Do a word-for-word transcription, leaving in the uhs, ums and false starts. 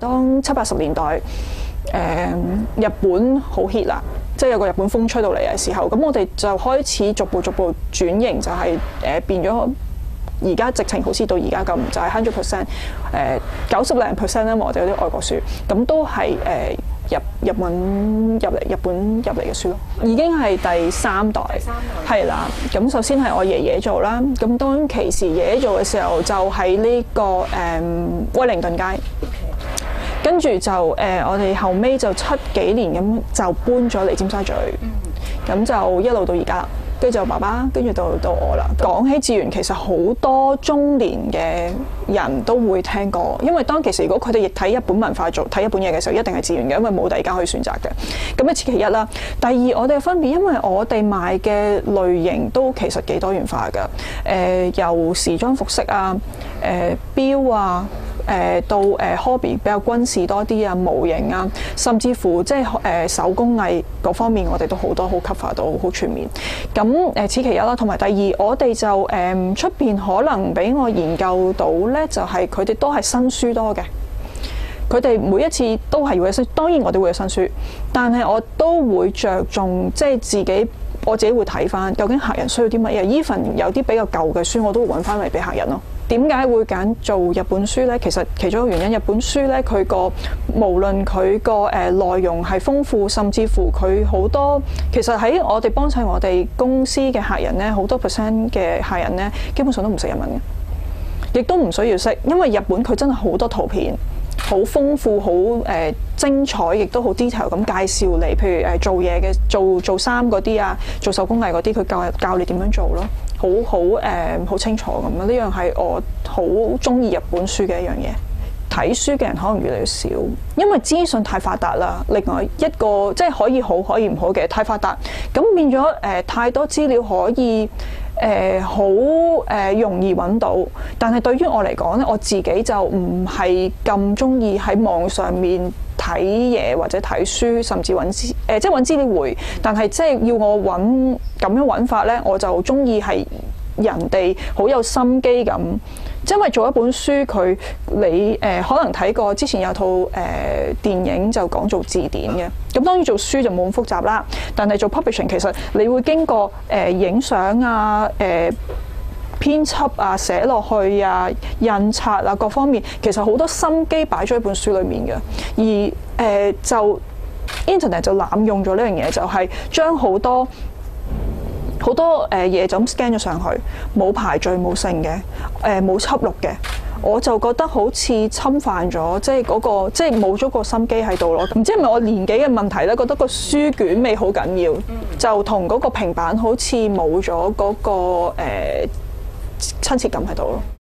當七八十年代誒、呃、日本好 hit 啦，即係有個日本風吹到嚟嘅時候，咁我哋就開始逐步逐步轉型，就係、是、誒、呃、變咗。而家直情好似到而家咁，就係 hundred percent， 誒九十零 percent 咧，我哋有啲外國書，咁都係誒、呃、日日文入嚟，日本入嚟嘅書咯，已經係第三代，係啦。咁首先係我爺爺做啦，咁當其時爺爺做嘅時候就喺呢、這個誒、嗯、威靈頓街，跟住就誒、呃、我哋後尾就七幾年咁就搬咗嚟尖沙咀，咁就一路到而家。跟住就爸爸，跟住到到我啦。講起志願，其實好多中年嘅人都會聽過，因為當其時如果佢哋亦睇日本文化做睇日本嘢嘅時候，一定係志願嘅，因為冇第二間可以選擇嘅。咁呢，此其一啦。第二，我哋嘅分別，因為我哋賣嘅類型都其實幾多元化㗎。誒、呃，由時裝服飾啊，誒、呃，錶啊。誒到誒 hobby 比較軍事多啲啊，模型啊，甚至乎即係誒手工藝嗰方面，我哋都好多好 cover 到好全面。咁誒此其一啦，同埋第二，我哋就誒出邊可能俾我研究到咧，就係佢哋都係新書多嘅。佢哋每一次都係要有新，當然我哋會有新書，但係我都會着重即係自己，我自己會睇翻究竟客人需要啲乜嘢。even 有啲比較舊嘅書，我都會揾翻嚟俾客人咯。點解會揀做日本書呢？其實其中一個原因，日本書呢，佢個無論佢個誒內容係豐富，甚至乎佢好多，其實喺我哋幫襯我哋公司嘅客人呢，好多 percent 嘅客人呢，基本上都唔識日文嘅，亦都唔需要識，因為日本佢真係好多圖片，好豐富，好誒、呃、精彩，亦都好 detail 咁介紹你，譬如誒做嘢嘅做做衫嗰啲啊，做手工藝嗰啲，佢教教你點樣做咯。好好誒，好、呃、清楚咁樣，呢樣係我好中意日本書嘅一樣嘢。睇書嘅人可能越嚟越少，因為資訊太發達啦。另外一個即係可以好可以唔好嘅，太發達，咁變咗誒、呃、太多資料可以誒好誒容易揾到。但係對於我嚟講咧，我自己就唔係咁中意喺網上面睇嘢或者睇書，甚至揾資誒即係揾資料會。但係即係要我揾咁樣揾法咧，我就中意係人哋好有心機咁。因為做一本書，佢你誒、呃、可能睇過之前有套誒、呃、電影就講做字典嘅，咁當然做書就冇咁複雜啦。但係做 publishing 其實你會經過誒影相啊、誒、呃、編輯啊、寫落去啊、印刷啊各方面，其實好多心機擺咗喺本書裡面嘅。而誒、呃、就 Internet 就濫用咗呢樣嘢，就係、是、將好多好多誒嘢就咁 scan 咗上去，冇排序冇剩嘅，誒冇輯錄嘅，我就覺得好似侵犯咗即係嗰個即係冇咗個心機喺度咯。唔知係咪我年紀嘅問題咧？覺得個書卷味好緊要，就同嗰個平板好似冇咗嗰個誒親切感喺度咯。